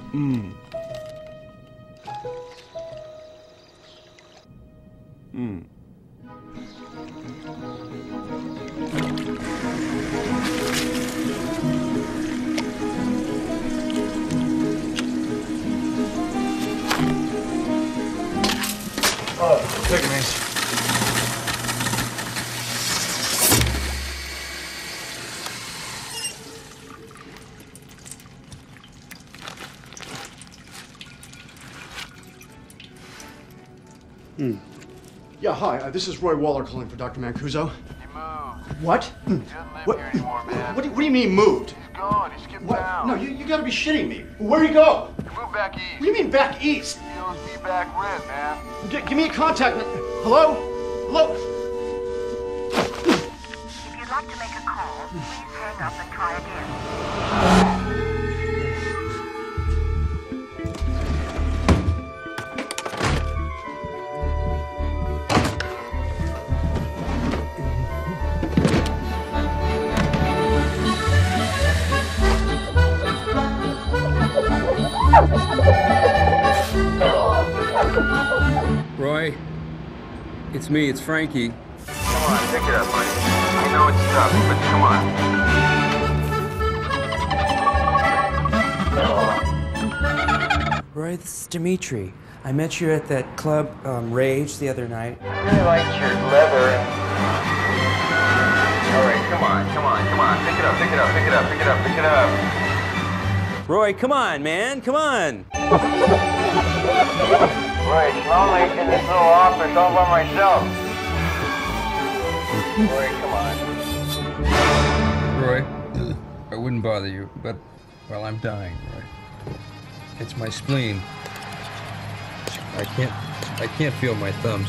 Mm. Mm. Oh, take it easy. Yeah, hi. This is Roy Waller calling for Dr. Mancuso. He moved. What? He doesn't live here anymore, man. What do you mean moved? He's gone. He skipped What? town. No, you gotta be shitting me. Where'd he go? He moved back east. What do you mean back east? He owes me back rent, man. Give me a contact. Hello? Hello? If you'd like to make a call, please hang up and try again. Roy, it's me, it's Frankie. Come on, pick it up, buddy. I know it's tough, but come on. Roy, this is Dimitri. I met you at that club, Rage, the other night. I really liked your leather. All right, come on. Pick it up. Pick it up. Roy, come on, man, come on. Right, it's lonely in this little office all by myself. Roy, come on. Roy, I wouldn't bother you, but, well, I'm dying, Roy. It's my spleen. I can't feel my thumbs.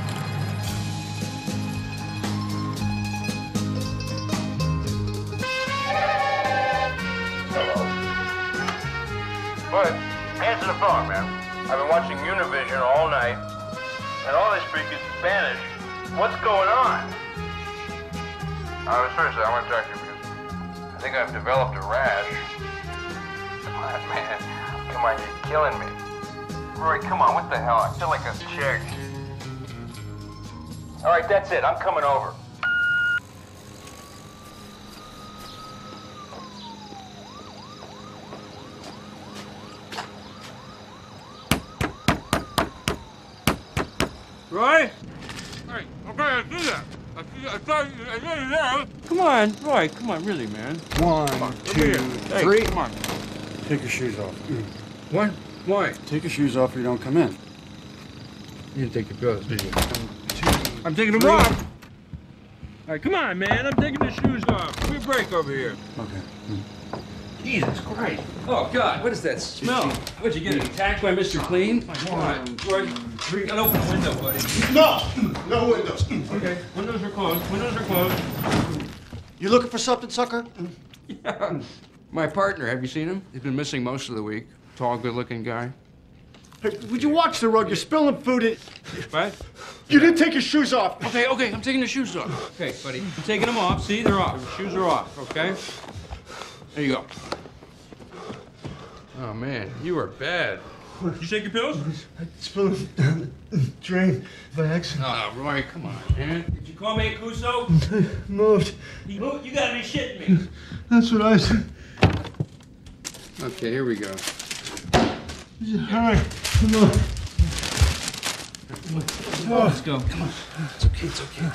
But answer the phone, man. I've been watching Univision all night, and all they speak is Spanish. What's going on? Seriously, I want to talk to you because I think I've developed a rash. Come on, man. Come on, you're killing me. Roy, come on, what the hell? I feel like a chick. All right, that's it. I'm coming over. Roy? Hey, okay, I see that. I saw you there. Come on, Roy, come on, really, man. One, two, Hey, three. come on. Take your shoes off. What? Why? Take your shoes off or you don't come in. You didn't take your clothes, did you? Two, I'm taking them off. All right, come on, man. I'm taking the shoes off. Give me a break over here. Okay. Jesus Christ. Oh, God, what is that smell? What'd you get, attacked by Mr. Clean? My God. Roy, gotta open the window, buddy. No! No windows. Okay, windows are closed. Windows are closed. You looking for something, sucker? Yeah. My partner, have you seen him? He's been missing most of the week. Tall, good-looking guy. Hey, would you watch the rug? You're spilling food in... What? You didn't take your shoes off. Okay, I'm taking the shoes off. Okay, buddy, I'm taking them off. See, they're off. The shoes are off, okay? There you go. Oh, man, you are bad. Did you take your pills? Spilling down the drain by accident. Oh, Roy, come on, man. Did you call me Mancuso? Moved. You moved? You gotta be shitting me. That's what I said. Okay, here we go. All right, come on. Let's go. Come on. It's okay. I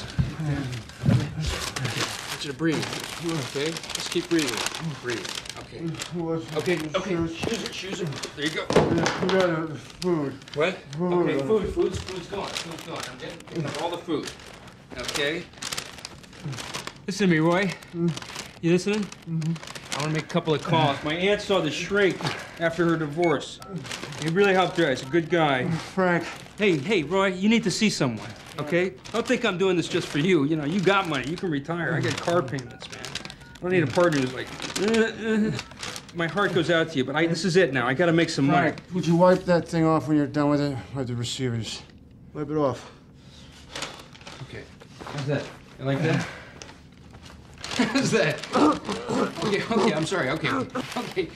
want you to breathe. Okay? Just keep breathing. Breathe. Okay. Okay. Shoes are. There you go. Food. What? Food. Okay, food's gone. Food's gone. I'm getting all the food. Okay? Listen to me, Roy. You listening? I want to make a couple of calls. My aunt saw the shrink after her divorce. He really helped her. He's a good guy. Frank. Hey, Roy, you need to see someone, okay? Don't think I'm doing this just for you. You know, you got money. You can retire. I get car payments, man. I don't need a partner who's like, my heart goes out to you, but this is it now. I got to make some money. Frank, would you wipe that thing off when you're done with it? Wipe the receivers. Wipe it off. Okay. How's that? You like that? How's that? Okay, I'm sorry. Okay.